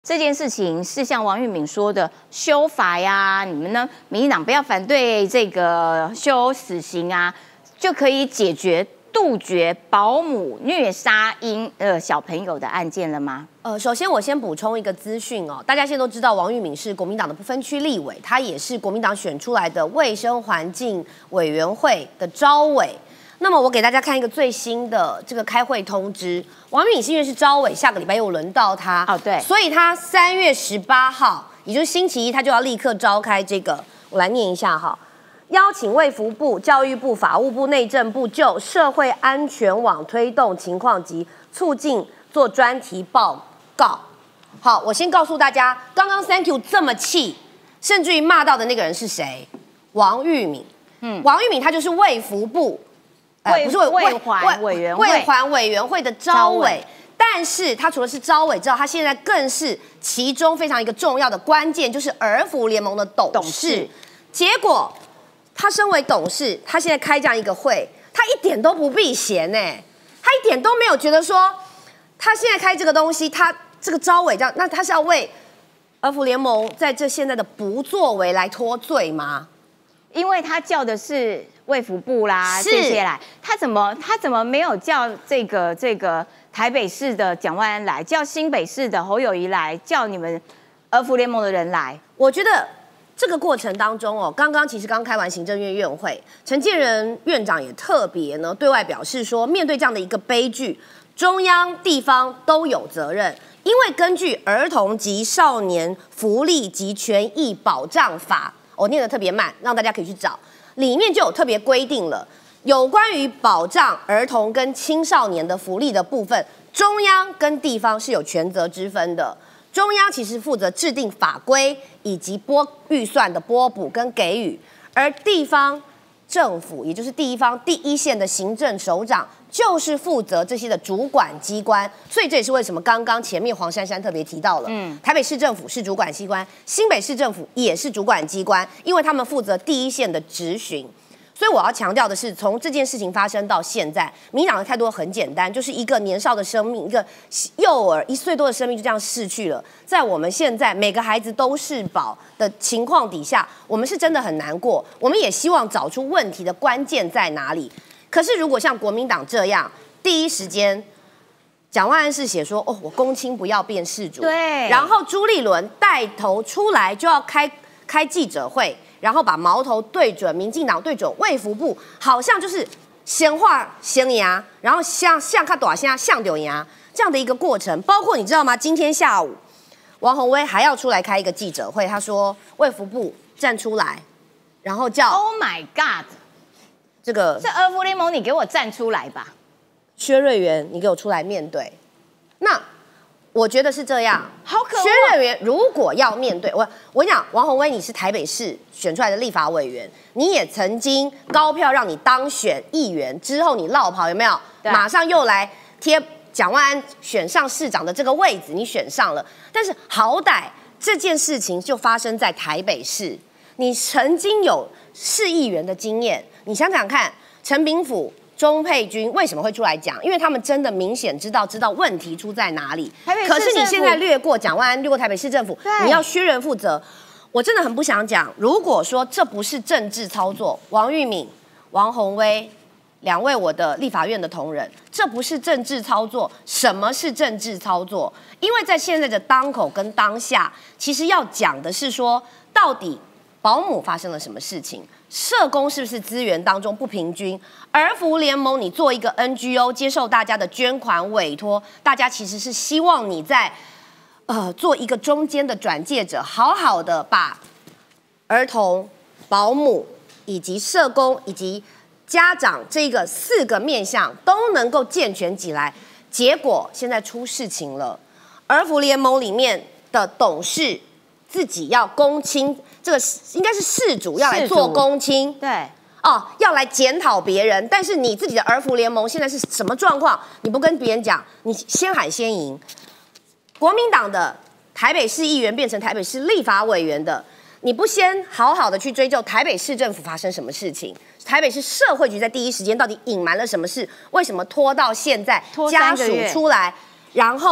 这件事情是像王玉敏说的修法呀，你们呢，民进党不要反对这个修死刑啊，就可以解决杜绝保姆虐杀小朋友的案件了吗？ 首先我先补充一个资讯哦，大家现在都知道王玉敏是国民党的不分区立委，他也是国民党选出来的卫生环境委员会的召委。那么我给大家看一个最新的这个开会通知，王玉敏是因为是召委，下个礼拜又轮到他哦，对， 所以他3月18号，也就是星期一，他就要立刻召开这个，我来念一下哈，邀请卫福部、教育部、法务部、内政部就社会安全网推动情况及促进做专题报告。好，我先告诉大家，刚刚 Thank you 这么气，甚至于骂到的那个人是谁？王玉敏。王玉敏他就是卫福部。不是卫环委员会的召委，但是他除了是召委之后，他现在更是其中非常一个重要的关键，就是儿福联盟的董事。结果他身为董事，他现在开这样一个会，他一点都不避嫌呢，他一点都没有觉得说，他现在开这个东西，他这个召委这样，那他是要为儿福联盟在这现在的不作为来脱罪吗？ 因为他叫的是卫福部啦，这些来，他怎么没有叫这个台北市的蒋万安来，叫新北市的侯友宜来，叫你们儿福联盟的人来？ 我觉得这个过程当中哦，其实刚开完行政院院会，陈建仁院长也特别呢对外表示说，面对这样的一个悲剧，中央地方都有责任，因为根据《儿童及少年福利及权益保障法》。我念得特别慢，让大家可以去找，里面就有特别规定了，有关于保障儿童跟青少年的福利的部分，中央跟地方是有权责之分的。中央其实负责制定法规以及预算的拨补跟给予，而地方政府也就是地方第一线的行政首长，就是负责这些的主管机关，所以这也是为什么刚刚前面黄珊珊特别提到了，台北市政府是主管机关，新北市政府也是主管机关，因为他们负责第一线的质询。所以我要强调的是，从这件事情发生到现在，民党的态度很简单，就是一个年少的生命，一个幼儿1岁多的生命就这样逝去了。在我们现在每个孩子都是宝的情况底下，我们是真的很难过，我们也希望找出问题的关键在哪里。可是如果像国民党这样，第一时间蒋万安是写说，哦，我公亲不要辨事主， 对， 然后朱立伦带头出来就要开记者会。然后把矛头对准民进党，对准卫福部，好像就是先话先牙，然后像看短线像丢牙这样的一个过程。包括你知道吗？今天下午，王宏威还要出来开一个记者会，他说卫福部站出来，然后叫 Oh my God， 这儿福联盟，你给我站出来吧， 薛瑞元，你给我出来面对。那我觉得是这样， 好可恶。 薛瑞元如果要面对我跟你讲，王宏威你是台北市选出来的立法委员，你也曾经高票让你当选议员，之后你落跑有没有？马上又来贴蒋万安选上市长的这个位置，你选上了，但是好歹这件事情就发生在台北市，你曾经有市议员的经验，你想想看，陈炳甫。钟佩君为什么会出来讲？因为他们真的明显知道问题出在哪里。可是你现在略过蒋万安，略过台北市政府，你要薛仁负责。我真的很不想讲。如果说这不是政治操作，王玉敏、王宏威2位我的立法院的同仁，这不是政治操作。什么是政治操作？因为在现在的当口跟当下，其实要讲的是说，到底保姆发生了什么事情？社工是不是资源当中不平均？儿福联盟，你做一个 NGO， 接受大家的捐款委托，大家其实是希望你在做一个中间的转介者，好好的把儿童、保姆以及社工以及家长这个4个面向都能够健全起来。结果现在出事情了，儿福联盟里面的董事自己要公亲。这个应该是事主要来做公亲， 对， 要来检讨别人，但是你自己的儿福联盟现在是什么状况？你不跟别人讲，你先喊先赢。国民党的台北市议员变成台北市立法委员的，你不先好好的去追究台北市政府发生什么事情，台北市社会局在第一时间到底隐瞒了什么事？为什么拖到现在家属出来，然后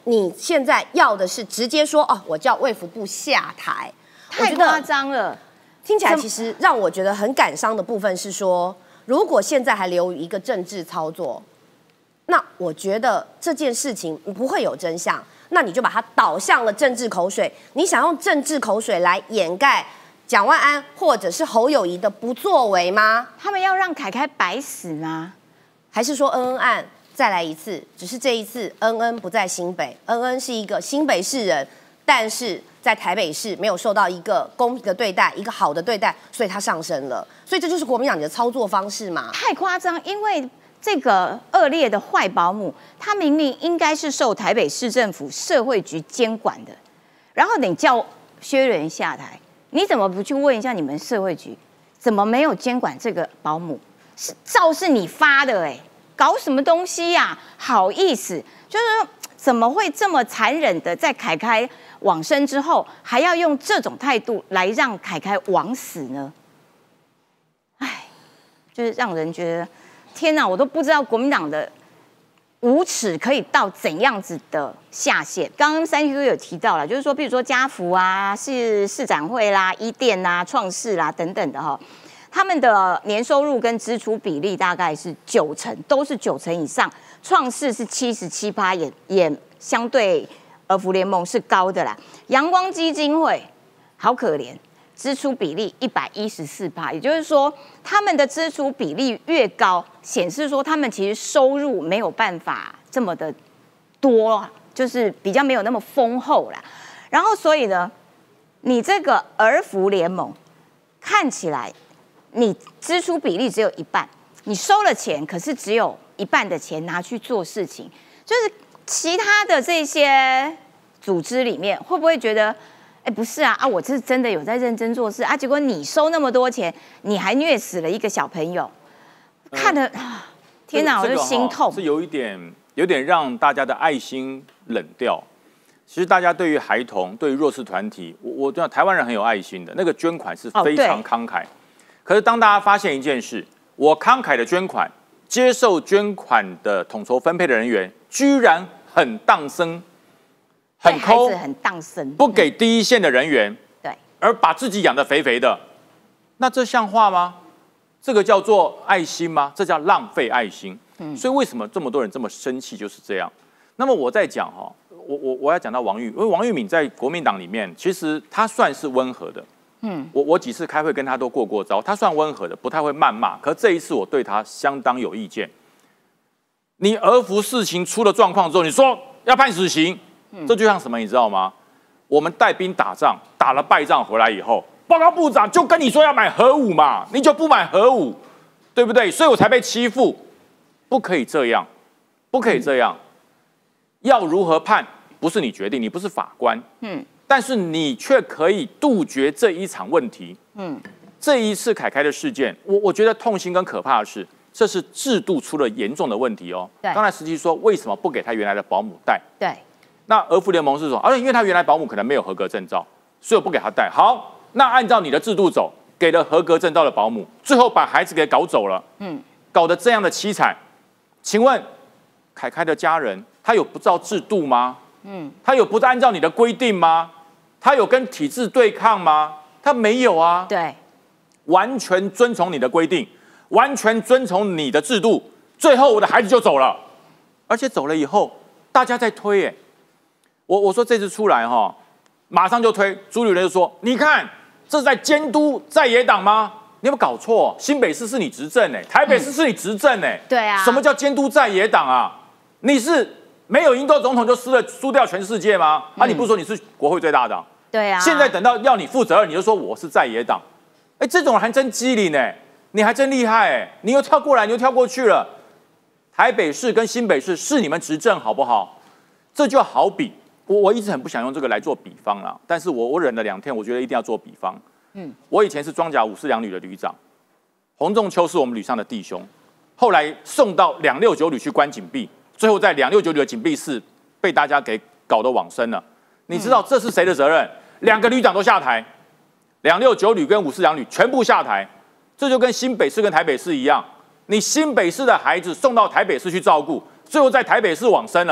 你现在要的是直接说哦，我叫卫福部下台， 太夸张了。 听起来其实让我觉得很感伤的部分是说，如果现在还流于一个政治操作，那我觉得这件事情不会有真相，那你就把它导向了政治口水，你想用政治口水来掩盖蒋万安或者是侯友宜的不作为吗？ 他们要让凯凯白死吗？ 还是说恩恩案再来一次？只是这一次恩恩不在新北，恩恩是一个新北市人，但是在台北市没有受到一个公平的对待，一个好的对待，所以他上升了。所以这就是国民党你的操作方式嘛？ 太夸张，因为这个恶劣的坏保姆，他明明应该是受台北市政府社会局监管的，然后你叫薛仁下台，你怎么不去问一下你们社会局，怎么没有监管这个保姆？是照是你发的搞什么东西呀？好意思，就是说怎么会这么残忍的在凯凯往生之后，还要用这种态度来让凯凯枉死呢？哎，就是让人觉得天哪，我都不知道国民党的无耻可以到怎样子的下限。刚刚3Q都有提到了，就是说，比如说家福啊、市展会啦、伊甸啦、创世啦等等的他们的年收入跟支出比例大概是90%，都是90%以上。创世是77%，也相对儿福联盟是高的啦。阳光基金会好可怜，支出比例114%，也就是说，他们的支出比例越高，显示说他们其实收入没有办法这么的多，就是比较没有那么丰厚啦。然后所以呢，你这个儿福联盟看起来，你支出比例只有一半，你收了钱，可是只有一半的钱拿去做事情，就是其他的这些组织里面，会不会觉得，不是啊，我这是真的有在认真做事啊，结果你收那么多钱，你还虐死了一个小朋友，看得天哪，我就心痛。 是有点让大家的爱心冷掉。其实大家对于孩童、对于弱势团体，我知道台湾人很有爱心的，那个捐款是非常慷慨。可是当大家发现一件事，我慷慨的捐款，接受捐款的统筹分配的人员居然很当生、很抠、 很当生， 不给第一线的人员， 对， 而把自己养得肥肥的，那这像话吗？这个叫做爱心吗？这叫浪费爱心。所以为什么这么多人这么生气，就是这样。那么我在讲我要讲到王玉，因为王玉敏在国民党里面，其实他算是温和的。我几次开会跟他都过招，他算温和的，不太会谩骂。可这一次我对他相当有意见。你儿福事情出了状况之后，你说要判死刑，这就像什么，你知道吗？我们带兵打仗，打了败仗回来以后，报告部长就跟你说要买核武嘛，你就不买核武，对不对？所以我才被欺负，不可以这样，不可以这样。要如何判，不是你决定，你不是法官。但是你却可以杜绝这一场问题。这一次凯凯的事件，我觉得痛心跟可怕的是，这是制度出了严重的问题哦。刚才实际说为什么不给他原来的保姆带？ 对。 那儿福联盟是说，因为他原来保姆可能没有合格证照，所以我不给他带。好，那按照你的制度走，给了合格证照的保姆，最后把孩子给搞走了。搞得这样的凄惨。请问凯凯的家人，他有不照制度吗？他有不按照你的规定吗？他有跟体制对抗吗？他没有啊。 对， 完全遵从你的规定，完全遵从你的制度，最后我的孩子就走了，而且走了以后，大家在推耶。我说这次出来马上就推，朱立伦就说：“你看，这是在监督在野党吗？你有没有搞错？新北市是你执政台北市是你执政对啊， 什么叫监督在野党啊？你是没有赢过总统就输掉全世界吗？你不是说你是国会最大党？ 对啊， 现在等到要你负责任，你就说我是在野党。这种人还真机灵你还真厉害你又跳过来，你又跳过去了。台北市跟新北市是你们执政好不好？这就好比我一直很不想用这个来做比方啦，但是我忍了2天，我觉得一定要做比方。我以前是装甲5四2旅的旅长，洪仲秋是我们旅上的弟兄，后来送到269旅去关禁闭，最后在269旅的禁闭室被大家给搞得往生了。你知道这是谁的责任？2个旅长都下台，269旅跟5四2旅全部下台。这就跟新北市跟台北市一样，你新北市的孩子送到台北市去照顾，最后在台北市往生了，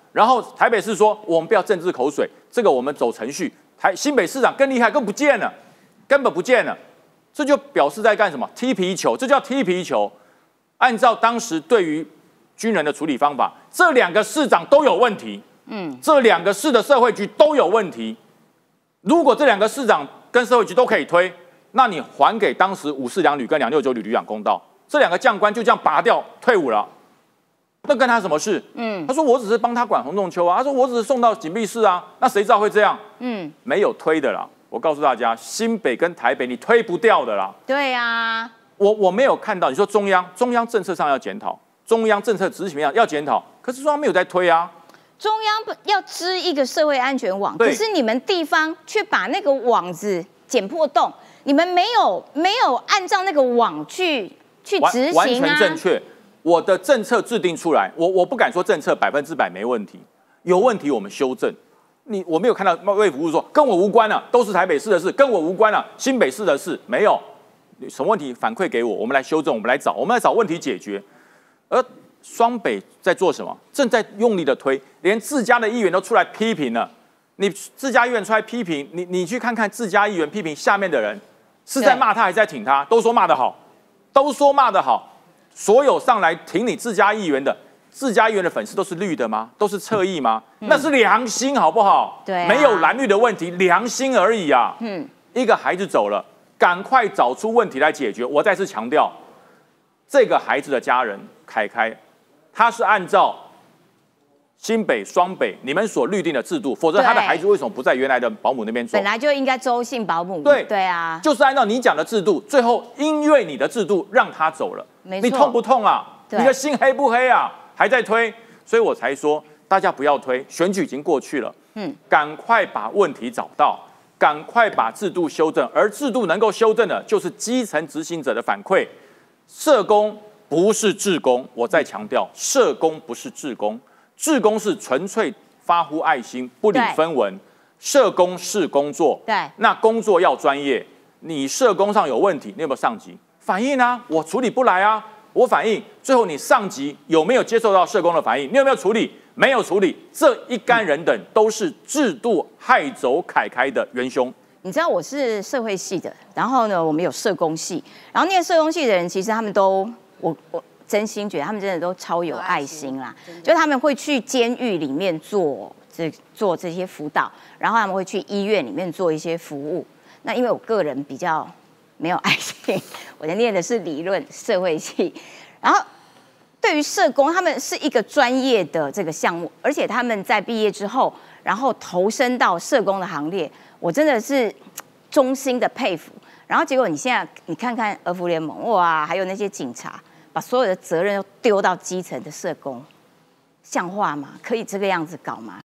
然后台北市说我们不要政治口水，这个我们走程序。新北市长更厉害，更不见了，根本不见了。这就表示在干什么？踢皮球，这叫踢皮球。按照当时对于军人的处理方法，这2个市长都有问题。这2个市的社会局都有问题。如果这2个市长跟社会局都可以推，那你还给当时542旅跟269旅旅长公道。这2个将官就这样拔掉退伍了，那跟他什么事？他说我只是帮他管洪仲丘啊，他说我只是送到紧闭室啊，那谁知道会这样？没有推的啦。我告诉大家，新北跟台北你推不掉的啦。 对啊， 我没有看到你说中央政策上要检讨，中央政策执行要检讨，可是中央没有在推啊。 中央要织一个社会安全网， 对可是你们地方却把那个网子剪破洞，你们没有按照那个网去执行啊。 完全正确。我的政策制定出来，我不敢说政策100%没问题，有问题我们修正。我没有看到卫福部说跟我无关啊，都是台北市的事，跟我无关啊，新北市的事没有。什么问题反馈给我，我们来修正，我们来找问题解决。而双北在做什么？正在用力的推，连自家的议员都出来批评了。你自家议员出来批评，你去看看自家议员批评下面的人，是在骂他还是在挺他？都说骂得好，都说骂得好。所有上来挺你自家议员的粉丝都是绿的吗？都是侧翼吗？那是良心好不好？ 对、 没有蓝绿的问题，良心而已啊。一个孩子走了，赶快找出问题来解决。我再次强调，这个孩子的家人凯凯，他是按照新北、双北你们所律定的制度，否则他的孩子为什么不在原来的保姆那边做？ 本来就应该州姓保姆。对啊， 就是按照你讲的制度，最后因为你的制度让他走了， 没错， 你痛不痛啊？你的心黑不黑啊？还在推，所以我才说大家不要推，选举已经过去了，赶快把问题找到，赶快把制度修正，而制度能够修正的，就是基层执行者的反馈。社工不是志工，我再强调，社工不是志工，志工是纯粹发乎爱心，不理分文。社工是工作， 对， 那工作要专业。你社工上有问题，你有没有上级反映啊？我处理不来啊，我反映，最后你上级有没有接受到社工的反映？你有没有处理？没有处理，这一干人等都是制度害走凯凯的元凶。 你知道我是社会系的，然后呢，我们有社工系，然后念社工系的人，其实他们都，我真心觉得他们真的都超有爱心啦，就他们会去监狱里面做这些辅导，然后他们会去医院里面做一些服务。那因为我个人比较没有爱心，我念的是理论社会系，然后对于社工，他们是一个专业的这个项目，而且他们在毕业之后，然后投身到社工的行列，我真的是衷心的佩服。然后结果你现在你看看儿福联盟哇，还有那些警察，把所有的责任都丢到基层的社工，像话吗？可以这个样子搞吗？